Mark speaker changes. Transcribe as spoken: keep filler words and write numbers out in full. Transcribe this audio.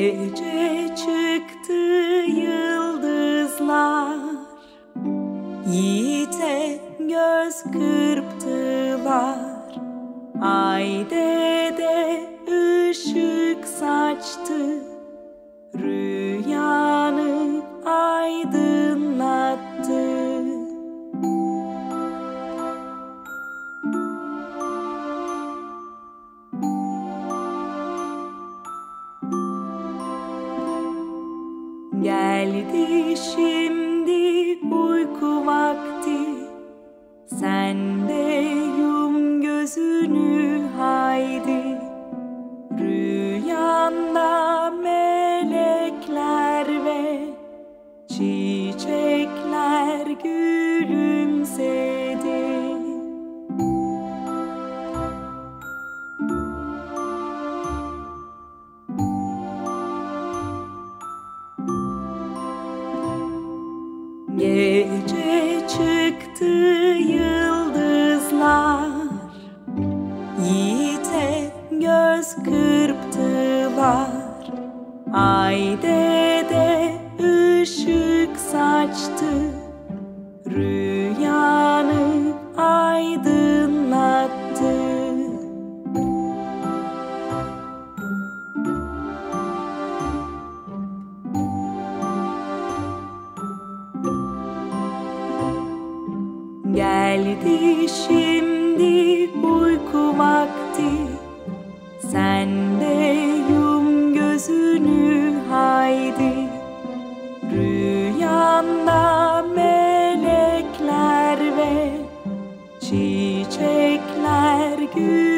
Speaker 1: Gece çıktı yıldızlar, yiğite göz kırptılar. Ay dede ışık saçtı, rüyanı aydınlattı. Geldi şimdi uyku vakti, sen de yum gözünü haydi. Rüyanda melekler ve çiçekler gülümsedi. Gece çıktı yıldızlar, yiğite göz kırptılar. Ay dede ışık saçtı, rüyanı aydınlattı. Geldi şimdi uyku vakti, sen de yum gözünü haydi. Rüyanda melekler ve çiçekler gül